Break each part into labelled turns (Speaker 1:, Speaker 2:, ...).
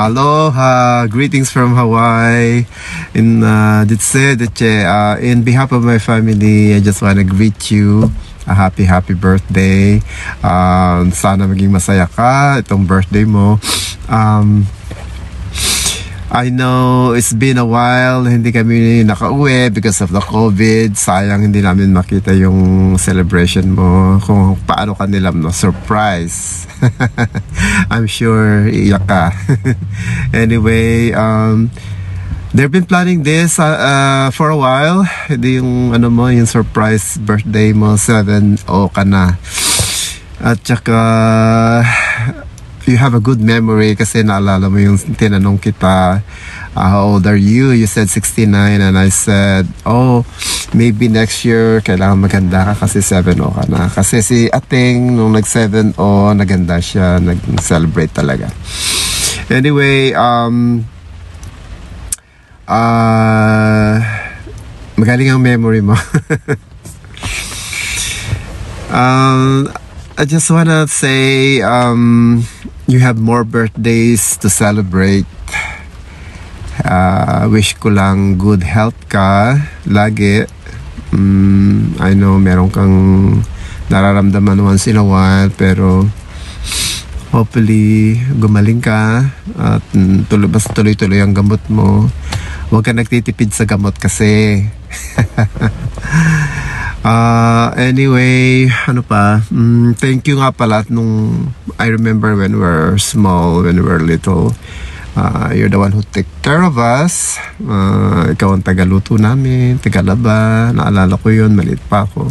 Speaker 1: Aloha, greetings from Hawaii. In behalf of my family, I just want to greet you a happy birthday. Sana maging masaya ka itong birthday mo. I know it's been a while, hindi kami nakauwi because of the COVID. Sayang hindi namin makita yung celebration mo, kung paano ka nila surprise. I'm sure iyak ka. Anyway, they've been planning this for a while. Hindi yung yung surprise birthday mo, 7-0 ka na. At saka you have a good memory kasi naalala mo yung tinanong kita, how old are you? You said 69 and I said, oh, maybe next year kailangan maganda ka kasi 7-0 ka na. Kasi si Ating nung nag 7-0, naganda siya, nag-celebrate talaga. Anyway, magaling ang memory mo. I just wanna say, you have more birthdays to celebrate. Wish ko lang good health ka lagi. I know meron kang nararamdaman once in a while, pero hopefully gumaling ka at tuloy-tuloy ang gamot mo. Huwag ka nagtitipid sa gamot kasi. Anyway, ano pa? Thank you nga pala nung I remember when we were small, when we were little. You're the one who take care of us. Ikaw ang tagaluto namin, tagalaba. Naalala ko yun, maliit pa ako.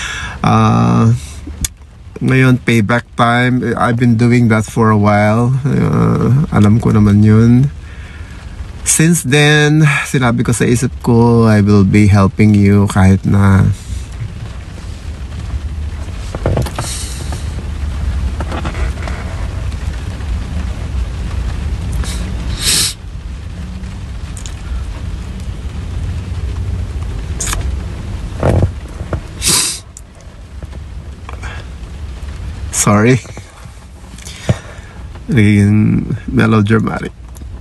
Speaker 1: Ngayon, payback time. I've been doing that for a while. Alam ko naman yun. Since then, sinabi ko sa isip ko, I will be helping you kahit na sorry. Naging melodramatic.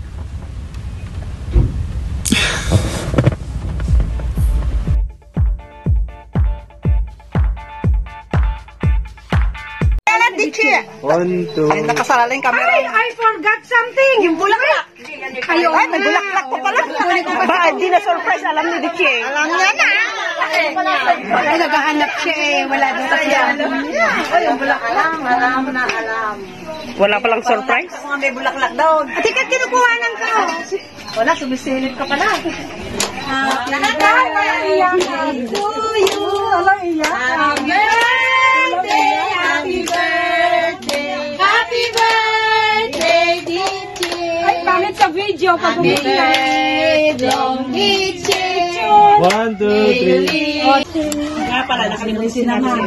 Speaker 1: One, two.
Speaker 2: Ay, nakasalalay yung camera.
Speaker 3: Ay, I forgot something.
Speaker 2: Yung bulaklak.
Speaker 3: Ay,
Speaker 2: may bulaklak ko pala. Ba, hindi na surprise. Alam ni Dichi. Alam niya na.
Speaker 3: Ay, naghahanap siya eh. Wala dito siya.
Speaker 2: Ay, yung bulaklak. Alam na, alam. Wala palang surprise? Mga may bulaklak daw.
Speaker 3: At ikat kinukuhanan ka.
Speaker 2: Wala, sumisilip ka pala.
Speaker 3: Happy birthday to you. Happy birthday. Happy birthday. Happy birthday, Dichi. Ay, pangit sa video. Happy birthday, Dichi.
Speaker 1: 1, 2, 3.
Speaker 2: Nga pala, nakalimutin naman.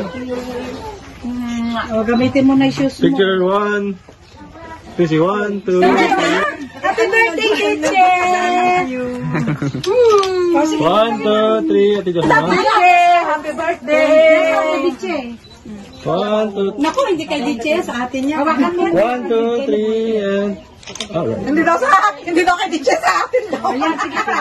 Speaker 3: Gamitin mo na yung shoes mo.
Speaker 1: Picture 1. Busy 1, 2.
Speaker 3: Happy birthday, Dichi.
Speaker 1: 1, 2, 3. Ate Joseph.
Speaker 3: Happy birthday. Dichi.
Speaker 1: 1, 2,
Speaker 3: Naku, hindi kay Dichi. Sa atin niya.
Speaker 1: 1, 2, 3, and... Alright.
Speaker 2: Hindi daw sa akin. Hindi daw kay Dichi, sa atin daw.
Speaker 3: Ayan, sige pa.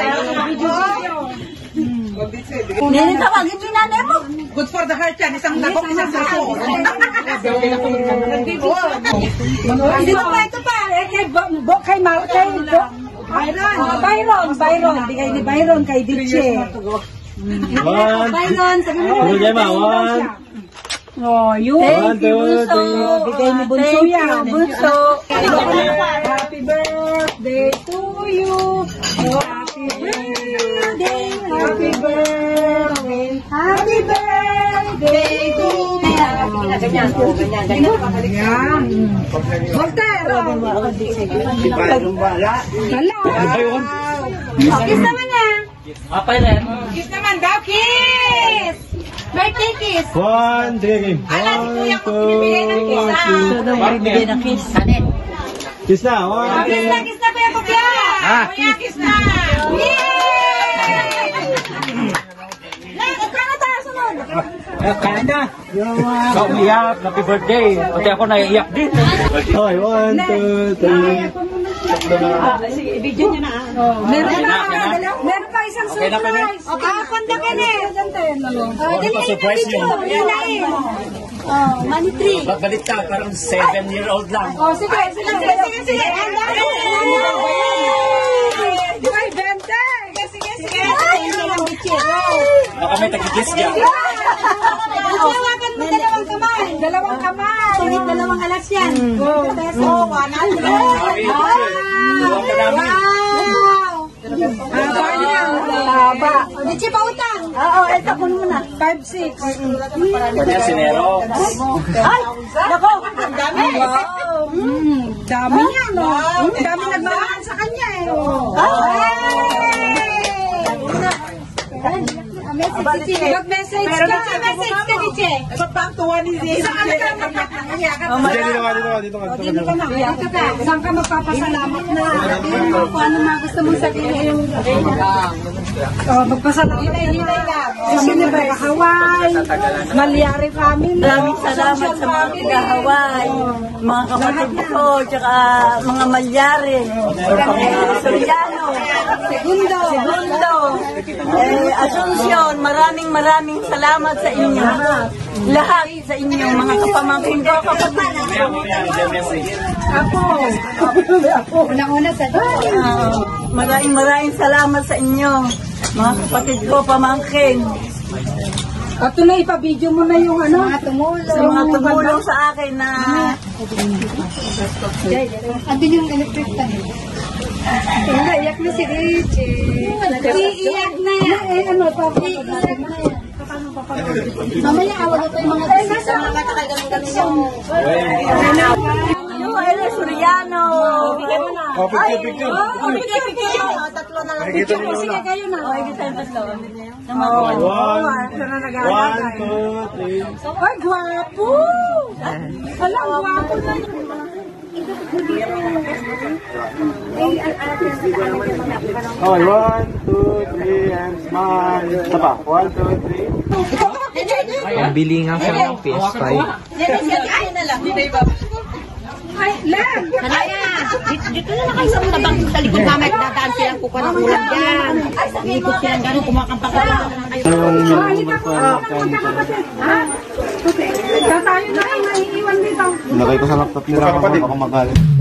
Speaker 2: Nene, tawagin mo yung nanay mo. Good for the heart yan. Isang nagok, isang saso.
Speaker 3: Hindi mo pa ito pa. Kay Byron. Hindi kay ni Byron, kay Dichi. Byron, sabi mo. Oh, yun.
Speaker 2: Thank you, Bunso.
Speaker 3: Bigay ni Bunso yan.
Speaker 2: Bunso.
Speaker 3: Happy birthday to you. Happy birthday. Happy birthday. Happy birthday to you. Ganyan. Volter. Hala. Kiss naman na. Kiss naman daw. Kiss. Birthday kiss.
Speaker 1: 1, 3.
Speaker 3: Alam, kuya ko binibigay ng kiss.
Speaker 2: Bibigay ng kiss.
Speaker 1: Kiss na. 1, 2.
Speaker 3: Kiss na kuya kuya. Kuya, kiss na. Kaya tayo sunod.
Speaker 4: Kaya na. Ikaw umiyak. Happy birthday. Pati ako naiiyak din.
Speaker 1: Okay, 1, 2, 3.
Speaker 2: Sige, video niyo na.
Speaker 3: Meron pa isang surprise. Panda ka na eh.
Speaker 4: Ano pa surprise niyo?
Speaker 3: Money tree.
Speaker 4: Balit ka, parang 7-year-old lang.
Speaker 3: Sige. Ay, bente. Sige.
Speaker 4: Baka may tagigis dyan.
Speaker 3: Hawakan mo dalawang kamay. Sulit dalawang alas yan. Peso. 100.
Speaker 4: Iwan ka namin.
Speaker 3: Haba. Dichi pa utang. Oo, ito kuno mo na. 5-6.
Speaker 4: Kaya sinero.
Speaker 3: Ay, nako. Ang dami. Dami niya, no? Dami nagmamahal sa kanya, eh. Mag-message ka. Message ka, Diche.
Speaker 2: Ito pa ang tuwa ni Zee.
Speaker 3: Dito ka na. Saan ka magpapasalamat na? Kung ano na gusto mong sabihin. Magpasalamat na. Sino ba? Hawaii. Malyari family.
Speaker 2: Maraming salamat sa mga taga-Hawaii, mga kapatid ko, tsaka mga Malyari, Soriano, Segundo, Asuncion, maraming salamat sa inyo. Lahat sa inyong mga kapamangkin ko, kapatid.
Speaker 3: Ako. Unang-una sa
Speaker 2: Maraming salamat sa inyo, mga kapatid ko, pamangkin.
Speaker 3: At na ipabidyo mo na yung ano? Mga tumulong.
Speaker 2: Sa mga tumulong sa akin na
Speaker 3: Andun yung electric tan. Iyak na si Richie. Iiyak na yan. Ano pa? Iiyak na yan. Mamaya awal ko yung mga sa mga ganun-ganun.
Speaker 2: Hello, Soriano.
Speaker 4: Picture.
Speaker 2: Tatlo na lang.
Speaker 3: Sige, kayo na.
Speaker 2: Higit tayong tatlo.
Speaker 4: One, two, three.
Speaker 3: Ay, gwapo! Walang gwapo na.
Speaker 1: Okay, 1, 2, 3, and smile. Isa pa. 1, 2, 3.
Speaker 5: Pambili nga siya ng PS5.
Speaker 3: Ay, lang!
Speaker 2: Dito na kayo sa tabang sa likod namin. Dadaan silang kuka ng ulam dyan. Iikot silang gano'n, kumakampak ka lang.
Speaker 3: Tayo na kayo, naiiwan dito.
Speaker 1: Lagay ko sa laptop nila kung magalit.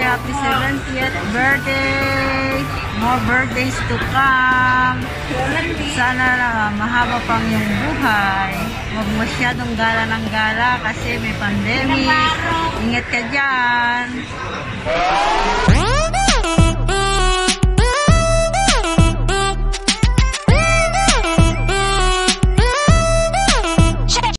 Speaker 2: happy 70th birthday. More birthdays to come. Sana mahaba pang yung buhay. Huwag masyadong gala ng gala kasi may pandemic. Ingat ka dyan.